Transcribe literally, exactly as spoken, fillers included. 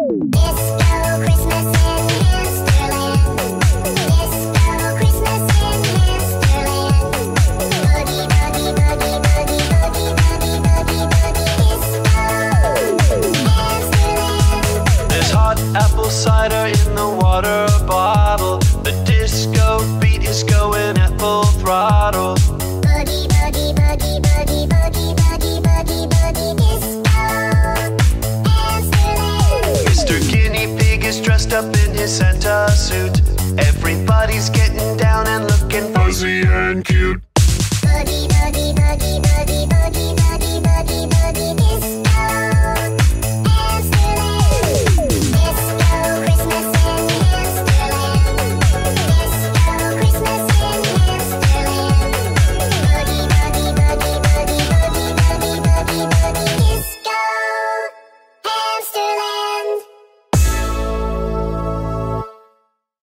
Apple cider in the water bottle. The disco beat is going at full throttle. Boogie, boogie, boogie, boogie, boogie, boogie, boogie, boogie, disco Amsterdam. Mister Guinea Pig is dressed up in his Santa suit. Everybody's getting down and looking fuzzy and cute. Boogie, boogie, boogie, boogie, boogie.